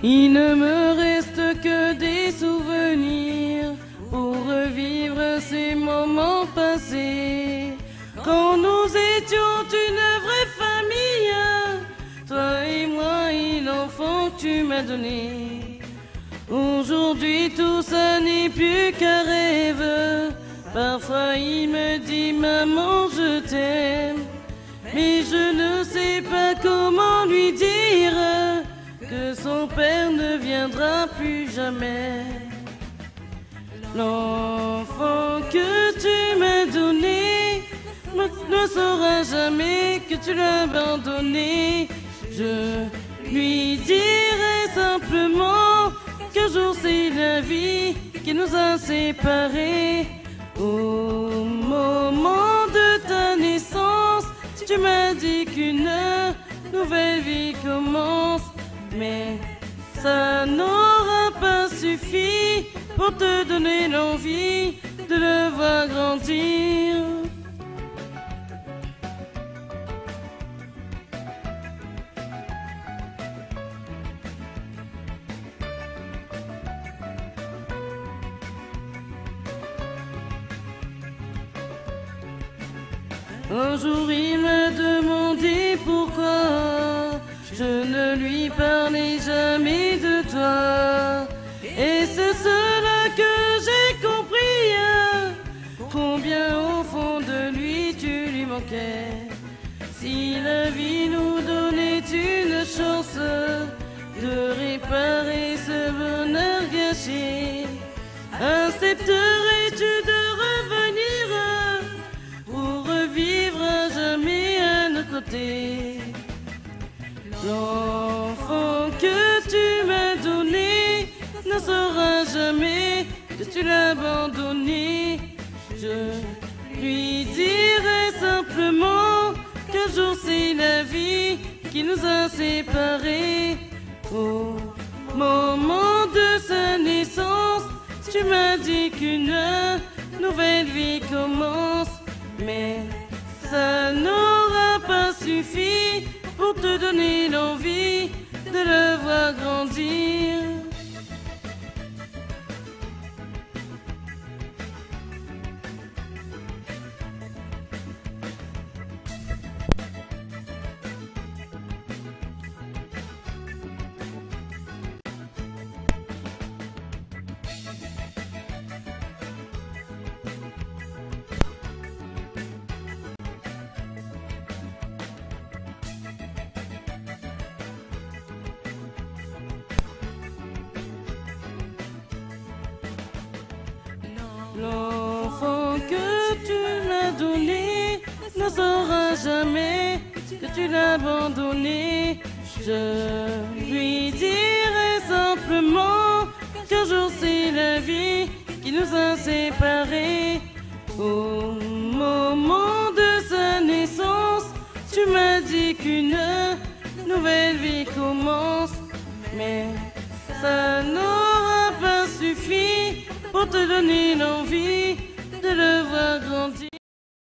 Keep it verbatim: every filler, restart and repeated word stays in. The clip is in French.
Il ne me reste que des souvenirs pour revivre ces moments passés, quand nous étions une vraie famille, toi et moi et l'enfant que tu m'as donné. Aujourd'hui tout ça n'est plus qu'un rêve. Parfois il me dit maman je t'aime, mais je ne sais pas comment lui dire que son père ne viendra plus jamais. L'enfant que tu m'as donné ne saura jamais que tu l'as abandonné. Je lui dirai simplement qu'un jour c'est la vie qui nous a séparés. Au moment de ta naissance, tu m'as dit qu'une nouvelle vie commence, mais ça n'aura pas suffi pour te donner l'envie de le voir grandir. Un jour il m'a demandé pourquoi je ne lui parlais jamais de toi, et c'est cela que j'ai compris, combien au fond de lui tu lui manquais. Si la vie nous donnait une chance de réparer ce bonheur gâché, accepterais-tu de revenir pour revivre à jamais à nos côtés? L'enfant que tu m'as donné ne saura jamais que tu l'as abandonné. Je lui dirai simplement qu'un jour c'est la vie qui nous a séparés. Au moment de sa naissance, tu m'as dit qu'une nouvelle vie commence, mais ça n'aura pas suffi pour te donner l'envie de le voir grandir. L'enfant que tu m'as donné ne saura jamais que tu l'as abandonné. Je lui dirai simplement qu'un jour c'est la vie qui nous a séparés. Au moment de sa naissance, tu m'as dit qu'une nouvelle vie commence, mais ça n'aura pas suffi pour te donner l'envie de le voir grandir.